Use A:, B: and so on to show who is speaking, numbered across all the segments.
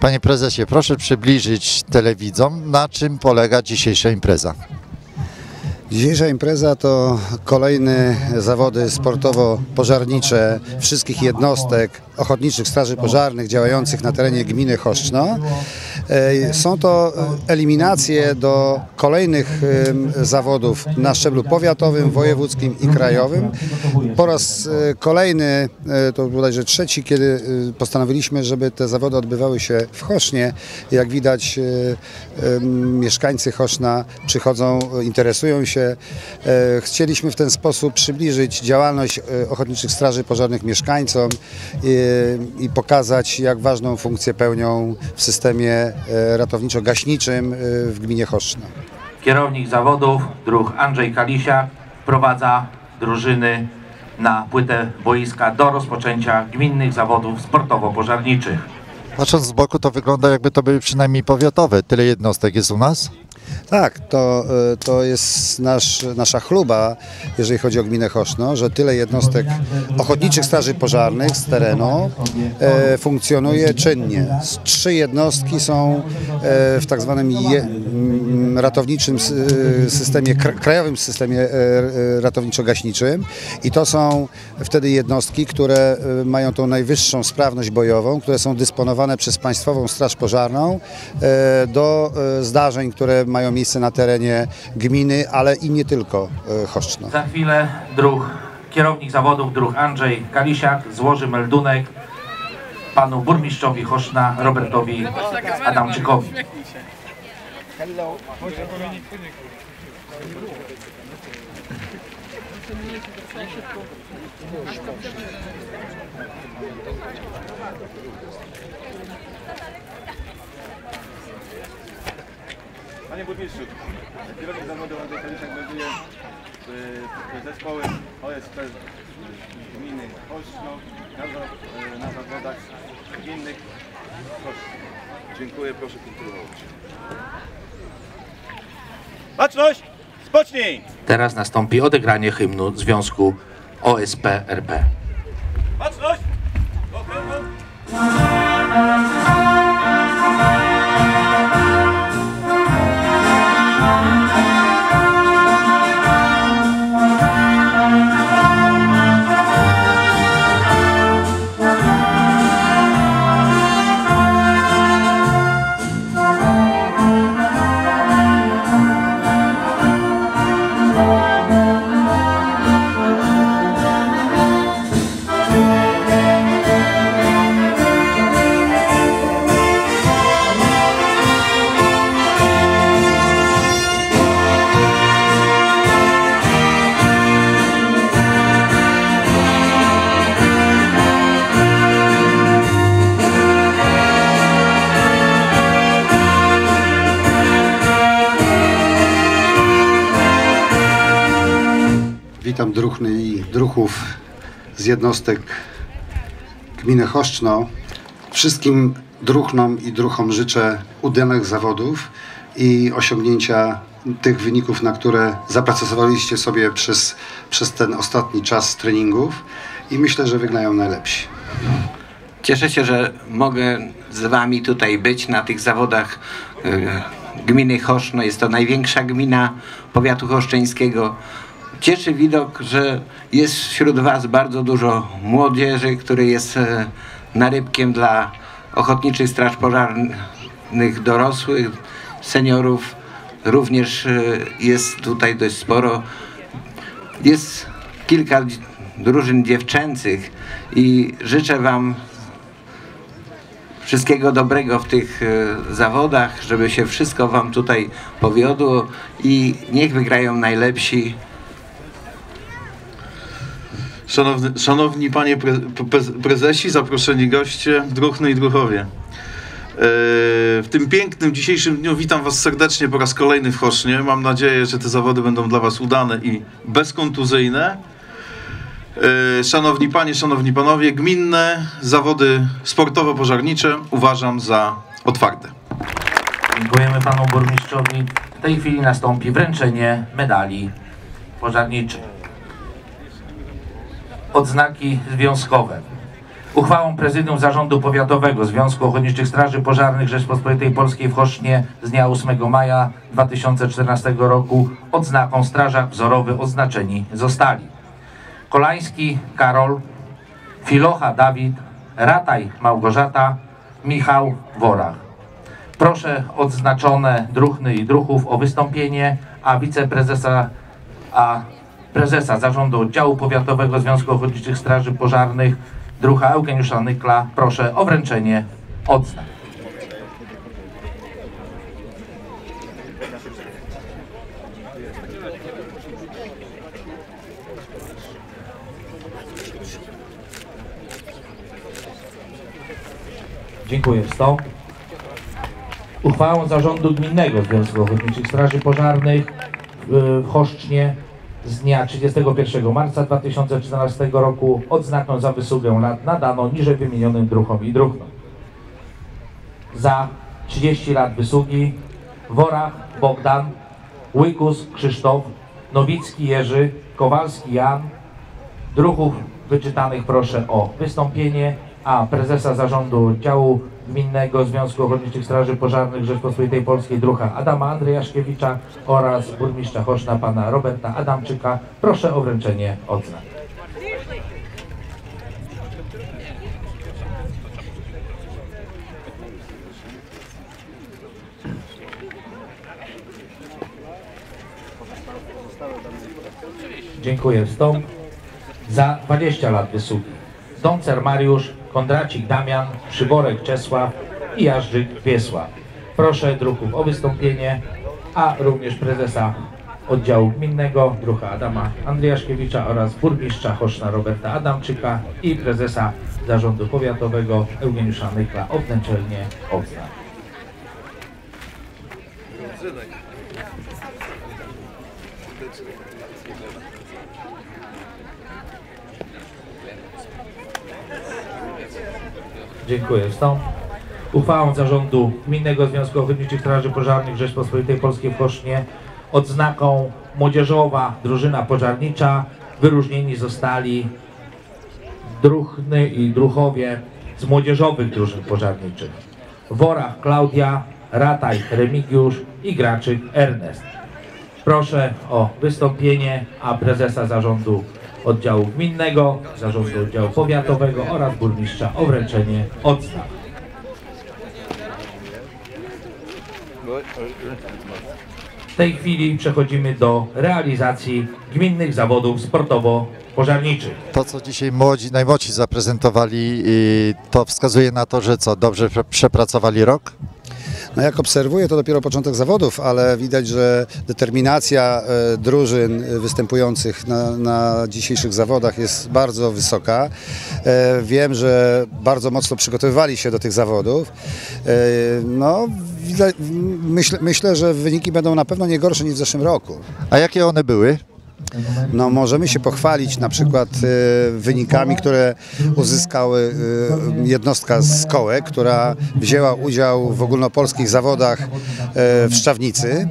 A: Panie prezesie, proszę przybliżyć telewidzom, na czym polega dzisiejsza impreza.
B: Dzisiejsza impreza to kolejne zawody sportowo-pożarnicze wszystkich jednostek ochotniczych straży pożarnych działających na terenie gminy Choszczno. Są to eliminacje do kolejnych zawodów na szczeblu powiatowym, wojewódzkim i krajowym. Po raz kolejny, to bodajże trzeci, kiedy postanowiliśmy, żeby te zawody odbywały się w Choszcznie. Jak widać, mieszkańcy Choszna przychodzą, interesują się. Chcieliśmy w ten sposób przybliżyć działalność ochotniczych straży pożarnych mieszkańcom i pokazać, jak ważną funkcję pełnią w systemie ratowniczo-gaśniczym w gminie Choszczno.
C: Kierownik zawodów, druh Andrzej Kalisiak, wprowadza drużyny na płytę boiska do rozpoczęcia gminnych zawodów sportowo-pożarniczych.
A: Patrząc z boku, to wygląda, jakby to były przynajmniej powiatowe. Tyle jednostek jest u nas?
B: Tak, to jest nasza chluba, jeżeli chodzi o gminę Choszczno, że tyle jednostek ochotniczych straży pożarnych z terenu funkcjonuje czynnie. 3 jednostki są w tak zwanym ratowniczym systemie, krajowym systemie ratowniczo-gaśniczym i to są wtedy jednostki, które mają tą najwyższą sprawność bojową, które są dysponowane przez Państwową Straż Pożarną do zdarzeń, które mają miejsce na terenie gminy, ale i nie tylko Choszczno.
C: Za chwilę kierownik zawodów, druh Andrzej Kalisiak, złoży meldunek panu burmistrzowi Choszczna, Robertowi Adamczykowi.
D: Panie burmistrzu, kierownik zawodów Andrzej Kalisiak melduje zespoły OSP gminy Choszczno na zawodach gminnych Choszczno. Dziękuję, proszę kontynuować. Baczność! Spocznij!
C: Teraz nastąpi odegranie hymnu Związku OSP RP.
D: Baczność!
B: Witam druhny i druhów z jednostek gminy Choszczno. Wszystkim druhnom i druhom życzę udanych zawodów i osiągnięcia tych wyników, na które zapracowaliście sobie przez ten ostatni czas treningów i myślę, że wygrają najlepsi.
E: Cieszę się, że mogę z wami tutaj być na tych zawodach gminy Choszczno. Jest to największa gmina powiatu choszczeńskiego. Cieszy widok, że jest wśród was bardzo dużo młodzieży, który jest narybkiem dla ochotniczych straż pożarnych dorosłych, seniorów. Również jest tutaj dość sporo. Jest kilka drużyn dziewczęcych i życzę wam wszystkiego dobrego w tych zawodach, żeby się wszystko wam tutaj powiodło i niech wygrają najlepsi.
F: Szanowni panie prezesi, zaproszeni goście, druhny i druhowie. W tym pięknym dzisiejszym dniu witam was serdecznie po raz kolejny w Choszcznie. Mam nadzieję, że te zawody będą dla was udane i bezkontuzyjne. Szanowni panie, szanowni panowie, gminne zawody sportowo-pożarnicze uważam za otwarte.
C: Dziękujemy panu burmistrzowi. W tej chwili nastąpi wręczenie medali pożarniczych. Odznaki związkowe. Uchwałą Prezydium Zarządu Powiatowego Związku Ochotniczych Straży Pożarnych Rzeczpospolitej Polskiej w Choszcznie z dnia 8 maja 2014 roku odznaką Strażak Wzorowy odznaczeni zostali: Kolański Karol, Filocha Dawid, Rataj Małgorzata, Michał Worach. Proszę odznaczone druhny i druhów o wystąpienie, a prezesa Zarządu Oddziału Powiatowego Związku Ochotniczych Straży Pożarnych druha Eugeniusza Nykla proszę o wręczenie odznak. Dziękuję. Wstąp. Uchwałą Zarządu Gminnego Związku Ochotniczych Straży Pożarnych w Choszcznie z dnia 31 marca 2014 roku odznaką za wysługę lat nadano niżej wymienionym druhom i druhnom. Za 30 lat wysługi Worach Bogdan, Łykus Krzysztof, Nowicki Jerzy, Kowalski Jan. Druhów wyczytanych proszę o wystąpienie, a prezesa Zarządu Oddziału Gminnego Związku Ochotniczych Straży Pożarnych Rzeczpospolitej Polskiej druha Adama Andryjaszkiewicza oraz burmistrza Choszna pana Roberta Adamczyka proszę o wręczenie odznak. Dziękuję. Wstąp. Za 20 lat wysługi Doncer Mariusz, Kondracik Damian, Przyborek Czesław i Jarzyk Wiesław. Proszę druhów o wystąpienie, a również prezesa Oddziału Gminnego druha Adama Andryjaszkiewicza oraz burmistrza Choszna Roberta Adamczyka i prezesa Zarządu Powiatowego Eugeniusza Nykla o wręczenie odznak. Dziękuję. Wstąp. Uchwałą Zarządu Gminnego Związku Ochotniczych Straży Pożarnych Rzeczpospolitej Polskiej w Chosznie odznaką Młodzieżowa Drużyna Pożarnicza wyróżnieni zostali druhny i druhowie z młodzieżowych drużyn pożarniczych: Worach Klaudia, Rataj Remigiusz i Graczyk Ernest. Proszę o wystąpienie, a prezesa Zarządu Oddziału Gminnego, Zarządu Oddziału Powiatowego oraz burmistrza o wręczenie odznak. W tej chwili przechodzimy do realizacji gminnych zawodów sportowo-pożarniczych.
A: To, co dzisiaj najmłodsi zaprezentowali, to wskazuje na to, że co, dobrze przepracowali rok?
B: No jak obserwuję, to dopiero początek zawodów, ale widać, że determinacja drużyn występujących na dzisiejszych zawodach jest bardzo wysoka. Wiem, że bardzo mocno przygotowywali się do tych zawodów. No, myślę, że wyniki będą na pewno nie gorsze niż w zeszłym roku.
A: A jakie one były?
B: No, możemy się pochwalić na przykład wynikami, które uzyskały jednostka z Kołek, która wzięła udział w ogólnopolskich zawodach w Szczawnicy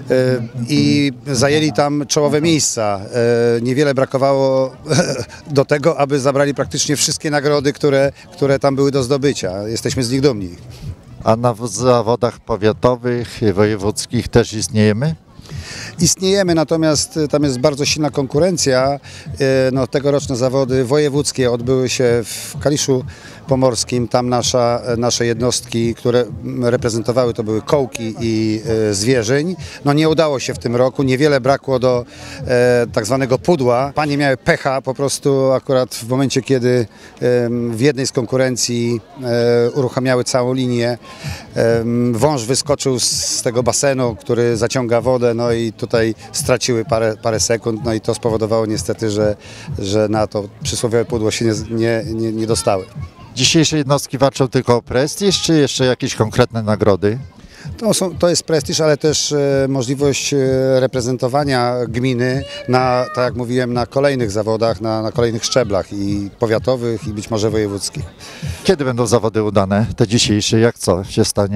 B: i zajęli tam czołowe miejsca. Niewiele brakowało do tego, aby zabrali praktycznie wszystkie nagrody, które tam były do zdobycia. Jesteśmy z nich dumni.
A: A na zawodach powiatowych, wojewódzkich też istniejemy?
B: Istniejemy, natomiast tam jest bardzo silna konkurencja. No, tegoroczne zawody wojewódzkie odbyły się w Kaliszu Pomorskim. Tam nasze jednostki, które reprezentowały, to były Kołki i Zwierzyń. No, nie udało się w tym roku, niewiele brakło do tak zwanego pudła. Panie miały pecha po prostu akurat w momencie, kiedy w jednej z konkurencji uruchamiały całą linię. Wąż wyskoczył z tego basenu, który zaciąga wodę, no i tutaj straciły parę sekund, no i to spowodowało niestety, że na to przysłowiowe pudło się nie dostały.
A: Dzisiejsze jednostki walczą tylko o prestiż, czy jeszcze jakieś konkretne nagrody?
B: To jest prestiż, ale też możliwość reprezentowania gminy tak jak mówiłem, na kolejnych zawodach, na kolejnych szczeblach i powiatowych i być może wojewódzkich.
A: Kiedy będą zawody udane, te dzisiejsze? Jak co się stanie?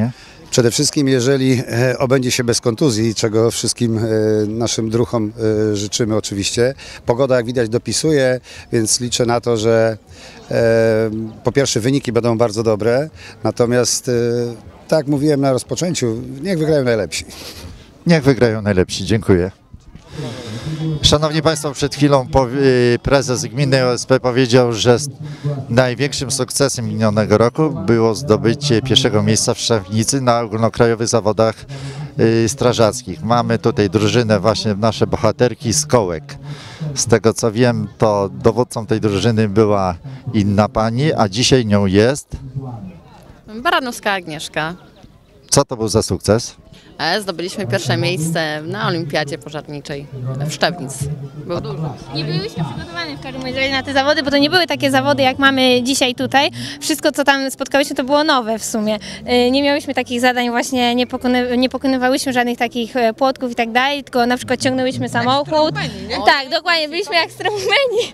B: Przede wszystkim, jeżeli obędzie się bez kontuzji, czego wszystkim naszym druhom życzymy oczywiście. Pogoda, jak widać, dopisuje, więc liczę na to, że po pierwsze wyniki będą bardzo dobre, natomiast tak jak mówiłem na rozpoczęciu, niech wygrają najlepsi.
A: Niech wygrają najlepsi. Dziękuję. Szanowni Państwo, przed chwilą prezes gminnej OSP powiedział, że największym sukcesem minionego roku było zdobycie pierwszego miejsca w Szczawnicy na ogólnokrajowych zawodach strażackich. Mamy tutaj drużynę, właśnie nasze bohaterki z Kołek. Z tego co wiem, to dowódcą tej drużyny była inna pani, a dzisiaj nią jest.
G: Baranowska Agnieszka.
A: Co to był za sukces?
G: Zdobyliśmy pierwsze miejsce na Olimpiadzie Pożarniczej w Szczawnicy. Było dużo.
H: Nie byliśmy przygotowane w każdym razie na te zawody, bo to nie były takie zawody, jak mamy dzisiaj tutaj. Wszystko, co tam spotkałyśmy, to było nowe w sumie. Nie miałyśmy takich zadań, właśnie nie pokonywałyśmy żadnych takich płotków i tak dalej, tylko na przykład ciągnęłyśmy samochód. Tak, dokładnie, byliśmy jak strumeni.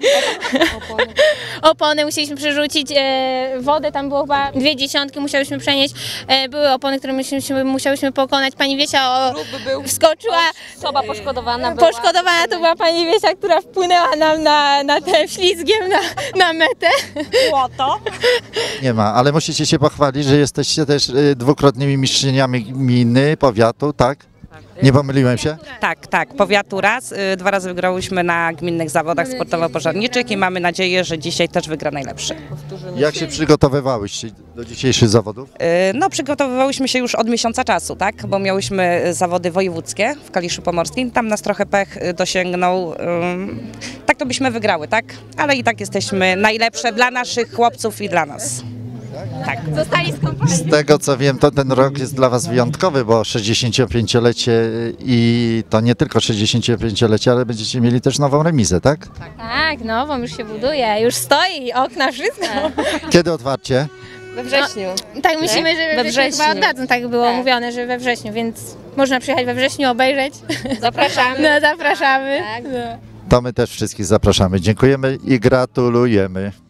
H: Opony musieliśmy przerzucić, wodę, tam było chyba 2 dziesiątki, musiałyśmy przenieść. Były opony, które musiałyśmy pokonać. Pani Wiesia wskoczyła.
I: Osoba poszkodowana była.
H: Poszkodowana to była pani Wiesia, która wpłynęła nam na ten ślizgiem na metę.
I: Błoto.
A: Nie ma, ale musicie się pochwalić, że jesteście też dwukrotnymi mistrzyniami gminy, powiatu, tak? Nie pomyliłem się?
J: Tak, powiatu raz. 2 razy wygrałyśmy na gminnych zawodach sportowo-pożarniczych i mamy nadzieję, że dzisiaj też wygra najlepszy.
A: Jak się przygotowywałyście do dzisiejszych zawodów?
J: No, przygotowywałyśmy się już od miesiąca czasu, tak? Bo miałyśmy zawody wojewódzkie w Kaliszu Pomorskim. Tam nas trochę pech dosięgnął. Tak to byśmy wygrały, tak? Ale i tak jesteśmy najlepsze dla naszych chłopców i dla nas. Tak.
H: Zostali skąpani.
A: Z tego co wiem, to ten rok jest dla Was wyjątkowy, bo 65-lecie i to nie tylko 65-lecie, ale będziecie mieli też nową remizę, tak?
H: Tak, nową już się buduje, już stoi, okna, wszystko.
A: Kiedy otwarcie?
I: We wrześniu.
H: Tak myślimy, że
I: We wrześniu.
H: chyba oddadzą, tak było
I: Tak.
H: mówione, że we wrześniu, więc można przyjechać we wrześniu, obejrzeć.
I: Zapraszamy.
H: No, zapraszamy.
I: Tak.
H: No.
A: To my też wszystkich zapraszamy. Dziękujemy i gratulujemy.